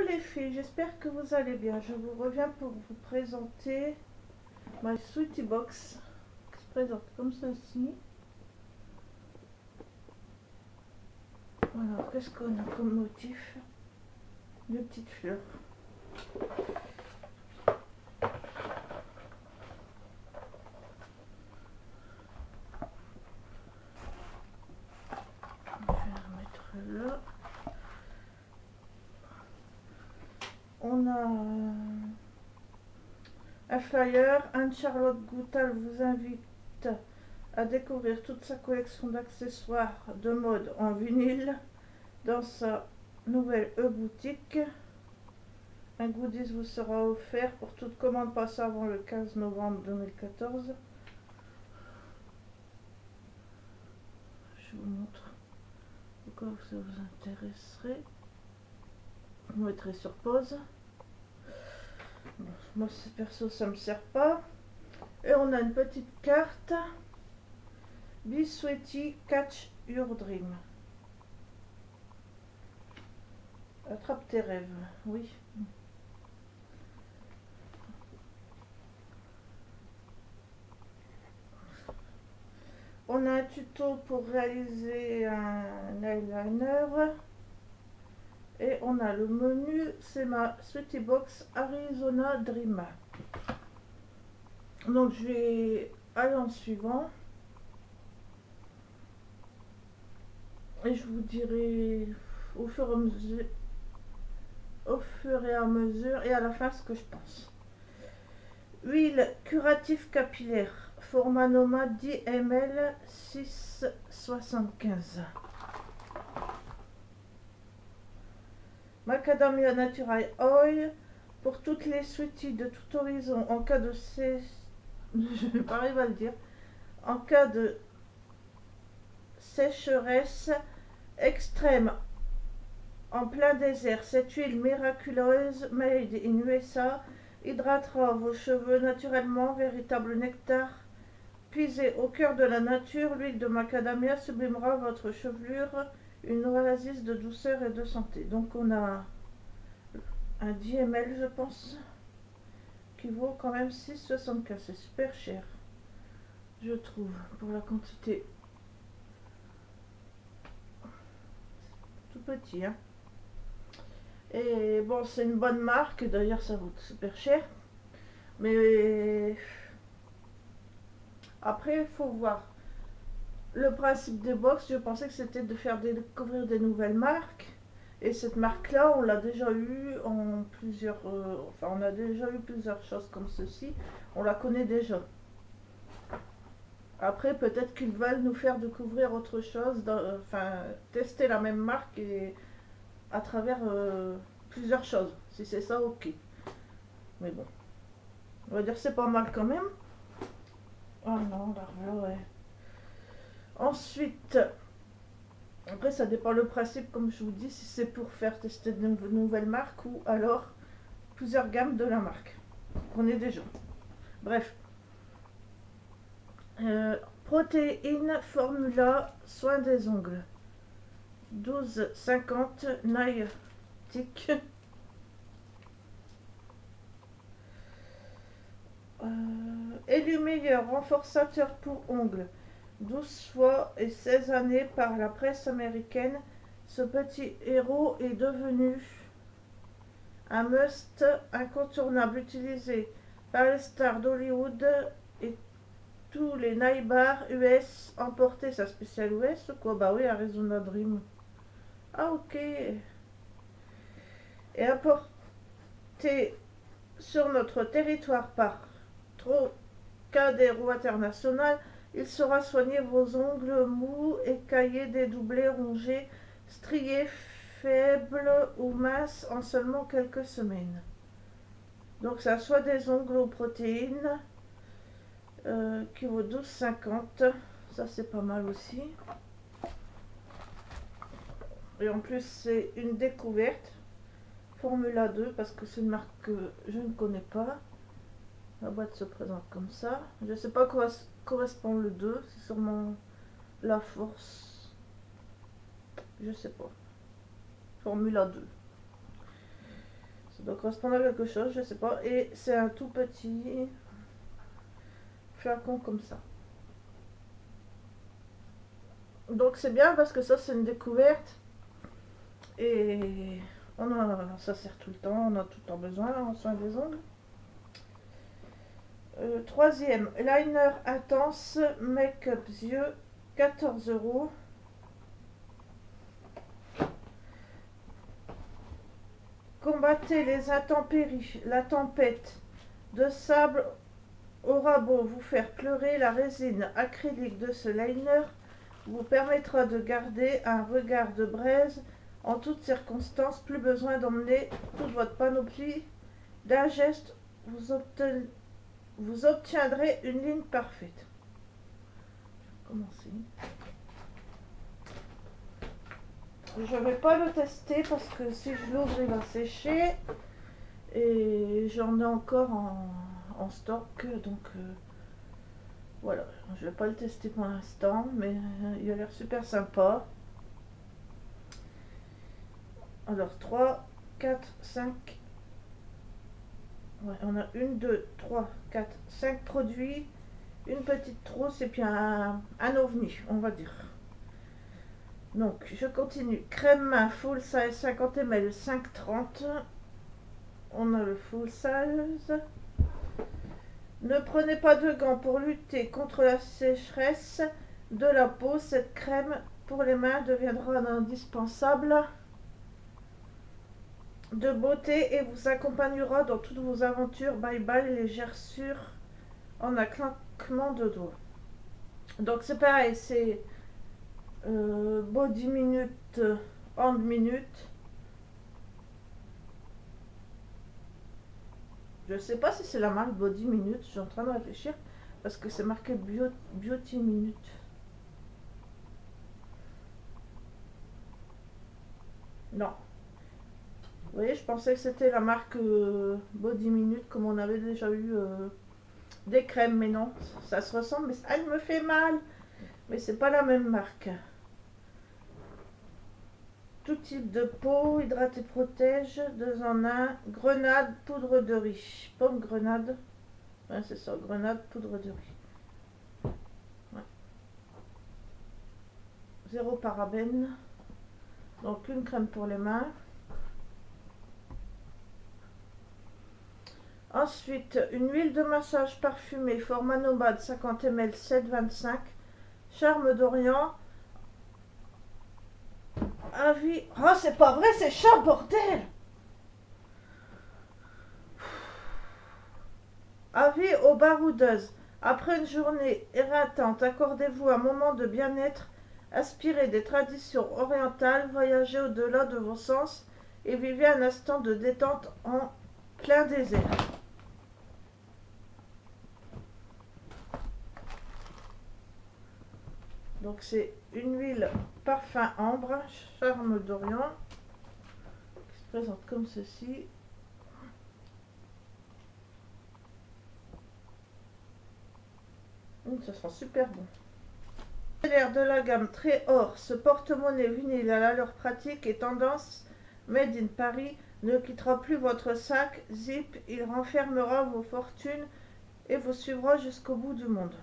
les filles, j'espère que vous allez bien. Je vous reviens pour vous présenter ma Sweetie Box qui se présente comme ceci. Voilà, qu'est-ce qu'on a comme motif? Deux petites fleurs. Je vais la remettre là. On a un flyer. Anne-Charlotte Goutal vous invite à découvrir toute sa collection d'accessoires de mode en vinyle dans sa nouvelle e-boutique. Un goodies vous sera offert pour toute commande passée avant le 15 novembre 2014. Je vous montre pourquoi ça vous intéresserait. Je vous mettrai sur pause. Bon, moi perso ça me sert pas. Et on a une petite carte. Be Sweetie, catch your dream. Attrape tes rêves, oui. On a un tuto pour réaliser un eyeliner. Et on a le menu, c'est ma Sweetie Box Arizona Dream. Donc je vais aller en suivant. Et je vous dirai au fur et à mesure et à la fin ce que je pense. Huile curative capillaire, format nomade 10 ml 6,75. Macadamia Natural Oil pour toutes les sweeties de tout horizon en cas de je vais pas arriver à le dire, en cas de sécheresse extrême en plein désert. Cette huile miraculeuse made in USA hydratera vos cheveux naturellement, véritable nectar puisé au cœur de la nature. L'huile de macadamia sublimera votre chevelure, une oasis de douceur et de santé. Donc on a un 10 ml je pense qui vaut quand même 6,75. C'est super cher je trouve pour la quantité. Tout petit hein. Et bon, c'est une bonne marque, d'ailleurs ça vaut super cher. Mais après, il faut voir. Le principe des box, je pensais que c'était de faire découvrir des nouvelles marques. Et cette marque-là, on l'a déjà eu en plusieurs... enfin, on a déjà eu plusieurs choses comme ceci. On la connaît déjà. Après, peut-être qu'ils veulent nous faire découvrir autre chose. Enfin, tester la même marque et à travers... plusieurs choses. Si c'est ça, ok. Mais bon. On va dire c'est pas mal quand même. Oh non, là, ouais. Ensuite, après ça dépend le principe, comme je vous dis, si c'est pour faire tester de nouvelles marques ou alors plusieurs gammes de la marque qu'on est déjà. Bref. Protéines Formula soin des ongles. 12,50 Nightic. Élu meilleur renforçateur pour ongles 12 fois et 16 années par la presse américaine, ce petit héros est devenu un must incontournable utilisé par les stars d'Hollywood et tous les nail bars US. Emporter sa spéciale US quoi? Bah oui, Arizona Dream. Ah ok. Et apporté sur notre territoire par Trocadéro International, il saura soigner vos ongles mous, écaillés, dédoublés, rongés, striés, faibles ou minces en seulement quelques semaines. Donc ça soit des ongles aux protéines qui vaut 12,50. Ça c'est pas mal aussi. Et en plus c'est une découverte. Formula 2 parce que c'est une marque que je ne connais pas. La boîte se présente comme ça. Je ne sais pas à quoi correspond le 2. C'est sûrement la force. Je sais pas. Formula 2. Donc correspondant à quelque chose, je sais pas. Et c'est un tout petit flacon comme ça. Donc c'est bien parce que ça c'est une découverte. Et ça sert tout le temps, on a tout le temps besoin en soin des ongles. Troisième, liner intense make-up yeux, 14 €. Combattez les intempéries, la tempête de sable aura beau vous faire pleurer, la résine acrylique de ce liner vous permettra de garder un regard de braise en toutes circonstances. Plus besoin d'emmener toute votre panoplie. D'un geste, vous obtiendrez une ligne parfaite. Je vais commencer. Je vais pas le tester parce que si je l'ouvre, il va sécher. Et j'en ai encore en stock, donc voilà, je vais pas le tester pour l'instant, mais il a l'air super sympa. Alors 3, 4, 5, ouais, on a 1, 2, 3, 4, 5 produits, une petite trousse et puis un ovni, on va dire. Donc je continue, crème main full size 50 ml 5,30. On a le full size. Ne prenez pas de gants pour lutter contre la sécheresse de la peau. Cette crème pour les mains deviendra un indispensable de beauté et vous accompagnera dans toutes vos aventures. Bye bye les gerçures en un claquement de doigts. Donc c'est pareil, c'est body minute, hand minute. Je sais pas si c'est la marque Body Minute, je suis en train de réfléchir parce que c'est marqué Beauty Minute. Non. Vous voyez, je pensais que c'était la marque Body Minute comme on avait déjà eu des crèmes, mais non, ça se ressemble, mais elle me fait mal. Mais c'est pas la même marque. Tout type de peau, hydrate et protège, 2 en 1, grenade, poudre de riz, pomme grenade, ouais, c'est ça, grenade, poudre de riz. Ouais. 0 parabène, donc une crème pour les mains. Ensuite, une huile de massage parfumée, format nomade, 50 ml, 7,25, charme d'Orient. Avis. Oh, c'est pas vrai, c'est chat, bordel! Avis aux baroudeuses. Après une journée éreintante, accordez-vous un moment de bien-être, aspirez des traditions orientales, voyagez au-delà de vos sens et vivez un instant de détente en plein désert. Donc c'est une huile parfum ambre, charme d'Orient, qui se présente comme ceci. Ça sera super bon. L'air de la gamme très or, ce porte-monnaie vinyle à l'allure pratique et tendance made in Paris ne quittera plus votre sac zip, il renfermera vos fortunes et vous suivra jusqu'au bout du monde.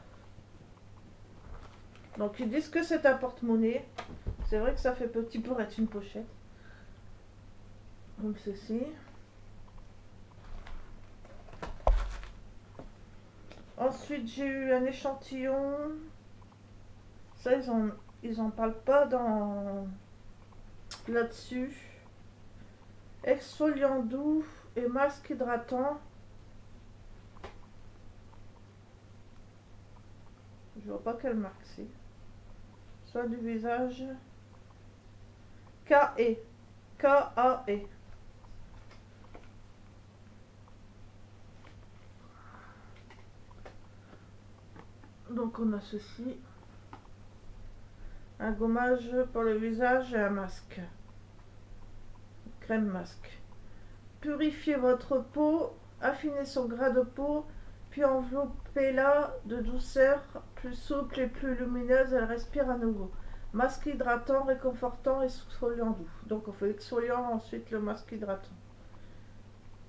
Donc ils disent que c'est un porte-monnaie. C'est vrai que ça fait petit pour être une pochette. Comme ceci. Ensuite j'ai eu un échantillon. Ça ils en parlent pas dans là-dessus. Exfoliant doux et masque hydratant. Je vois pas quelle marque c'est. Soin du visage. K.E. K.A.E. Donc on a ceci. Un gommage pour le visage et un masque. Crème masque. Purifiez votre peau, affinez son gras de peau, puis enveloppez-la de douceur, plus souple et plus lumineuse, elle respire à nouveau. Masque hydratant, réconfortant et exfoliant doux. Donc on fait l'exfoliant, ensuite le masque hydratant.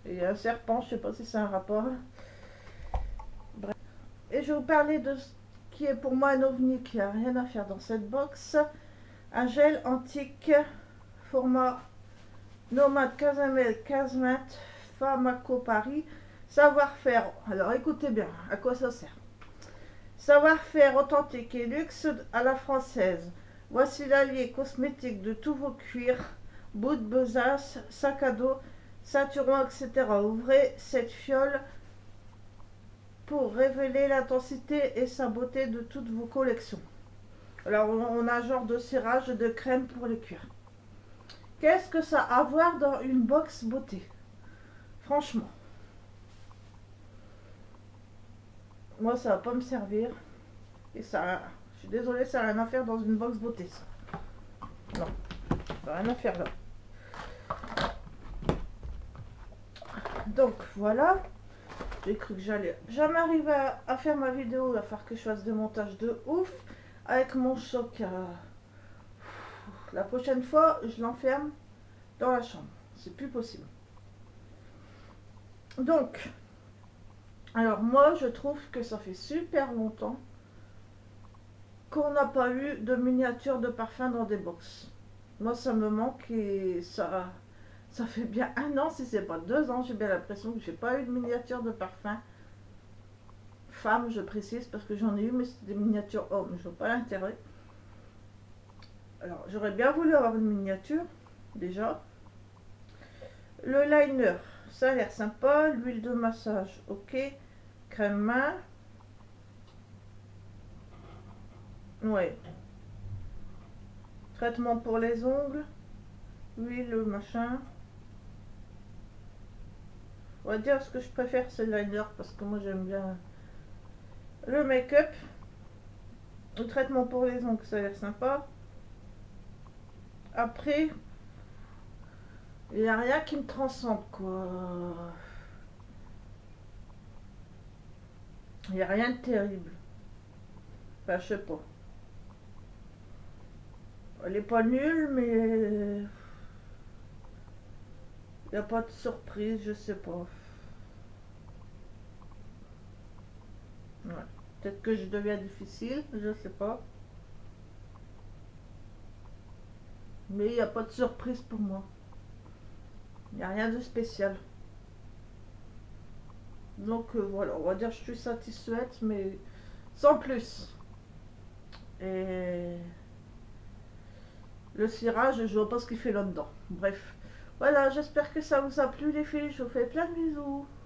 Et un serpent, je sais pas si c'est un rapport. Bref. Et je vais vous parler de ce qui est pour moi un ovni qui a rien à faire dans cette box. Un gel antique format Nomade 15 ml 15 20 Pharmaco Paris. Savoir-faire. Alors écoutez bien, à quoi ça sert? Savoir-faire authentique et luxe à la française. Voici l'allié cosmétique de tous vos cuirs, bouts de besace, sac à dos, ceinturon, etc. Ouvrez cette fiole pour révéler l'intensité et sa beauté de toutes vos collections. Alors on a un genre de cirage de crème pour les cuirs. Qu'est-ce que ça a à voir dans une box beauté? Franchement. Moi ça va pas me servir. Et ça, je suis désolée, ça n'a rien à faire dans une box beauté ça. Non, ça n'a rien à faire là. Donc voilà. J'ai cru que j'allais jamais arriver à faire ma vidéo, il va falloir que je fasse des montages de ouf avec mon choc. La prochaine fois, je l'enferme dans la chambre. C'est plus possible. Donc, alors moi, je trouve que ça fait super longtemps qu'on n'a pas eu de miniature de parfum dans des box. Moi, ça me manque et ça fait bien 1 an, si c'est pas 2 ans, j'ai bien l'impression que j'ai pas eu de miniature de parfum. Femme, je précise, parce que j'en ai eu, mais c'était des miniatures hommes, je vois pas l'intérêt. Alors, j'aurais bien voulu avoir une miniature, déjà. Le liner, ça a l'air sympa. L'huile de massage, ok. Crème main. Ouais. Traitement pour les ongles. Huile, machin. On va dire ce que je préfère, c'est le liner, parce que moi j'aime bien le make-up. Le traitement pour les ongles, ça a l'air sympa. Après, il n'y a rien qui me transcende, quoi. Il n'y a rien de terrible. Enfin, je sais pas. Elle est pas nulle, mais il n'y a pas de surprise, je sais pas. Ouais. Peut-être que je deviens difficile, je sais pas. Mais il n'y a pas de surprise pour moi. Il n'y a rien de spécial. Donc voilà, on va dire que je suis satisfaite, mais sans plus. Et le cirage, je vois pas ce qu'il fait là-dedans. Bref. Voilà, j'espère que ça vous a plu les filles. Je vous fais plein de bisous.